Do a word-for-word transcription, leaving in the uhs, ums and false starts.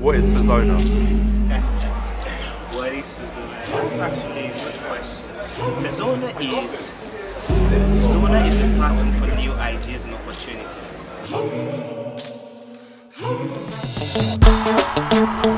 What is Ferzona? What is Ferzona? That's actually a good question. Ferzona is Ferzona is a platform for new ideas and opportunities.